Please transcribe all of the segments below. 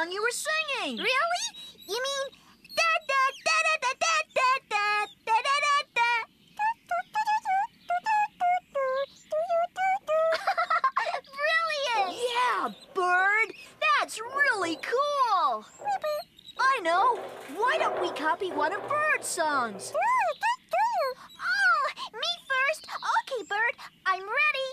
song you were singing. Really? You mean da da da da da da da da da da da. Brilliant! Yeah, Bird. That's really cool. I know. Why don't we copy one of Bird's songs? Oh, me first. Okay, Bird, I'm ready.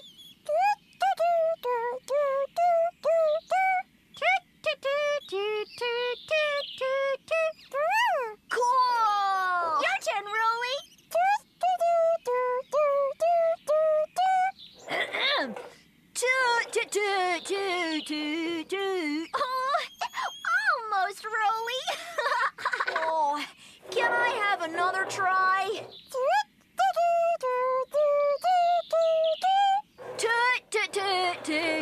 Cool. Your turn, Rolly. Toot, toot, toot, toot, toot, toot. Oh, almost, Rolly. Oh, can I have another try? Toot, toot, toot, toot.